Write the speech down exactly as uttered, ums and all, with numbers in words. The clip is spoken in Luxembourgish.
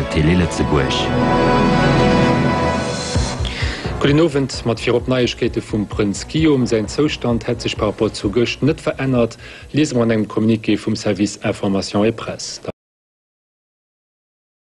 Tele Lützeburg. Kolinowend mat fir op Neiechkete vum Prinz Guillaume sein Zostand het sich par rapport zu Göcht net verändert, lese man eng Kommuniqué vum Service Information et Presse.